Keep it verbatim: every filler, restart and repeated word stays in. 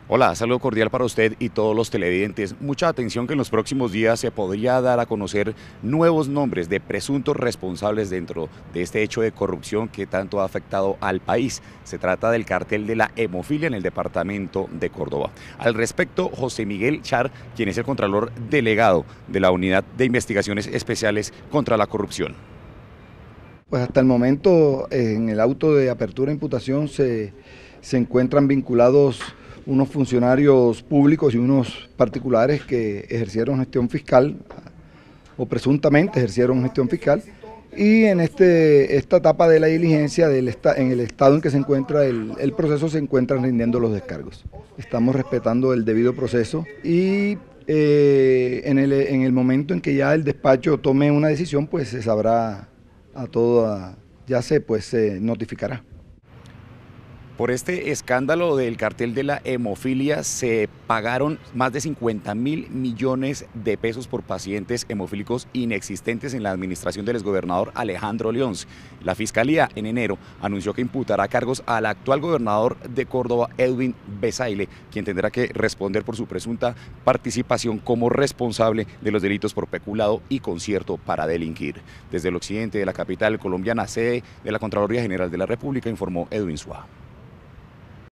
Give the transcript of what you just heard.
Hola, saludo cordial para usted y todos los televidentes. Mucha atención que en los próximos días se podría dar a conocer nuevos nombres de presuntos responsables dentro de este hecho de corrupción que tanto ha afectado al país. Se trata del cartel de la hemofilia en el departamento de Córdoba. Al respecto, José Miguel Char, quien es el contralor delegado de la Unidad de Investigaciones Especiales contra la Corrupción. Pues hasta el momento en el auto de apertura e imputación se, se encuentran vinculados unos funcionarios públicos y unos particulares que ejercieron gestión fiscal o presuntamente ejercieron gestión fiscal, y en este, esta etapa de la diligencia del, en el estado en que se encuentra el, el proceso se encuentran rindiendo los descargos. Estamos respetando el debido proceso y eh, en, el, en el momento en que ya el despacho tome una decisión, pues se sabrá a todo, ya se pues se notificará. Por este escándalo del cartel de la hemofilia se pagaron más de cincuenta mil millones de pesos por pacientes hemofílicos inexistentes en la administración del exgobernador Alejandro Leónz. La Fiscalía en enero anunció que imputará cargos al actual gobernador de Córdoba, Edwin Besaile, quien tendrá que responder por su presunta participación como responsable de los delitos por peculado y concierto para delinquir. Desde el occidente de la capital colombiana, sede de la Contraloría General de la República, informó Edwin Suárez.